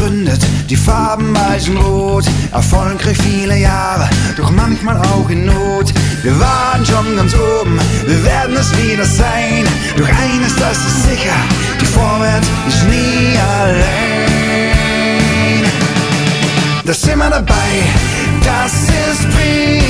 gegründet, die Farben weiß und rot. Erfolgreich viele Jahre, doch manchmal auch in Not. Wir waren schon ganz oben, wir werden es wieder sein. Doch eines, das ist sicher, die Vorwärts ist nie allein. Da sind wir dabei, das ist Prinz.